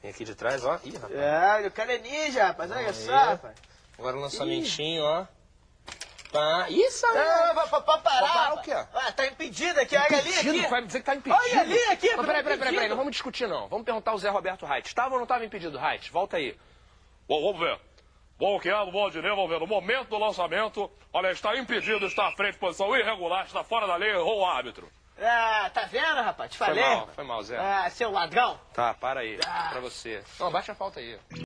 Vem aqui de trás, ó. Ih, rapaz. É, o cara é ninja, rapaz. Olha só, rapaz. Agora o lançamentinho, ó. Pá. Isso aí. Pra parar. O quê? Ah, tá impedido aqui, olha ali aqui. Vai me dizer que tá impedido. Olha ali aqui. Não, peraí, não vamos discutir não. Vamos perguntar ao Zé Roberto Reit. Estava ou não estava impedido, Reit? Volta aí. Bom, vamos ver. Bom, que é, bom, Dinê, vamos ver. No momento do lançamento, olha, está impedido, está à frente, posição irregular, está fora da lei, errou o árbitro. Ah, tá vendo, rapaz? Te falei. Foi mal, Zé. Ah, seu ladrão. Tá, para aí. Pra você. Não, baixa a falta aí.